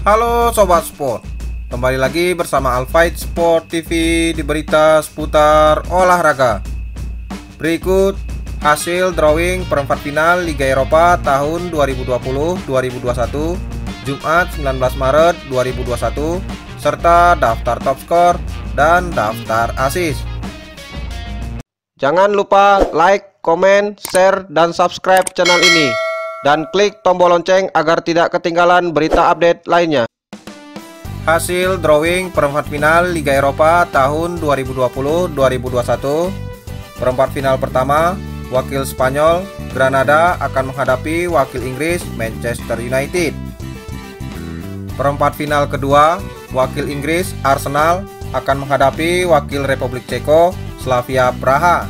Halo Sobat Sport, kembali lagi bersama Alfight Sport TV di berita seputar olahraga. Berikut hasil drawing perempat final Liga Eropa tahun 2020-2021 Jumat 19 Maret 2021 serta daftar top skor dan daftar assist. Jangan lupa like, komen, share, dan subscribe channel ini dan klik tombol lonceng agar tidak ketinggalan berita update lainnya. Hasil drawing perempat final Liga Eropa tahun 2020-2021. Perempat final pertama, wakil Spanyol Granada akan menghadapi wakil Inggris Manchester United. Perempat final kedua, wakil Inggris Arsenal akan menghadapi wakil Republik Ceko Slavia Praha.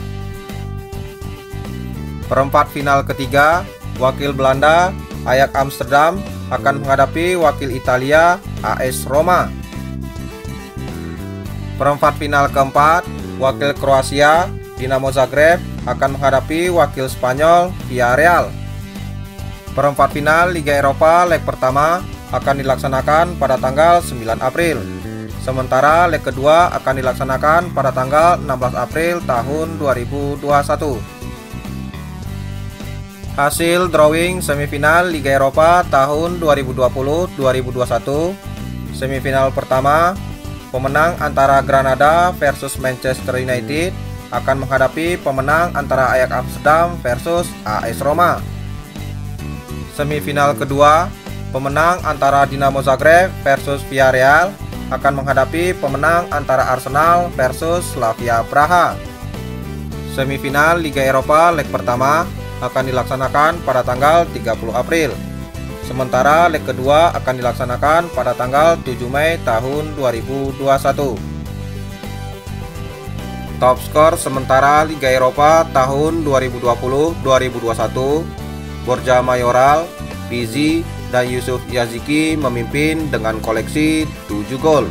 Perempat final ketiga, wakil Belanda Ajax Amsterdam akan menghadapi wakil Italia AS Roma. Perempat final keempat, wakil Kroasia Dinamo Zagreb akan menghadapi wakil Spanyol Villarreal. Perempat final Liga Eropa leg pertama akan dilaksanakan pada tanggal 9 April. Sementara leg kedua akan dilaksanakan pada tanggal 16 April tahun 2021. Hasil drawing semifinal Liga Eropa tahun 2020-2021. Semifinal pertama, pemenang antara Granada versus Manchester United akan menghadapi pemenang antara Ajax Amsterdam versus AS Roma. Semifinal kedua, pemenang antara Dinamo Zagreb versus Villarreal akan menghadapi pemenang antara Arsenal versus Slavia Praha. Semifinal Liga Eropa leg pertama akan dilaksanakan pada tanggal 30 April. Sementara leg kedua akan dilaksanakan pada tanggal 7 Mei tahun 2021. Top skor sementara Liga Eropa tahun 2020-2021, Borja Mayoral, Pizzi, dan Yusuf Yaziki memimpin dengan koleksi 7 gol.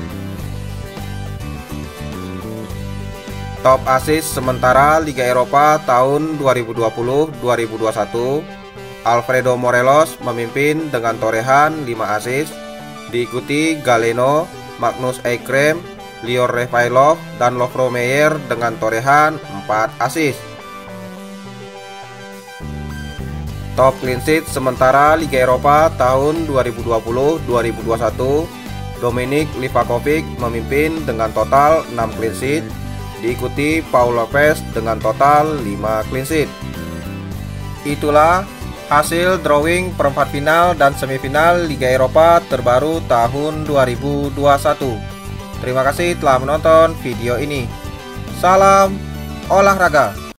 Top assist sementara Liga Eropa tahun 2020-2021, Alfredo Morelos memimpin dengan torehan 5 assist, diikuti Galeno, Magnus Eikrem, Lior Refailov, dan Lovro Meyer dengan torehan 4 assist. Top clean sheet sementara Liga Eropa tahun 2020-2021, Dominik Livakovic memimpin dengan total 6 clean sheet, diikuti Paul Lopez dengan total 5 clean sheet. Itulah hasil drawing perempat final dan semifinal Liga Eropa terbaru tahun 2021. Terima kasih telah menonton video ini. Salam olahraga.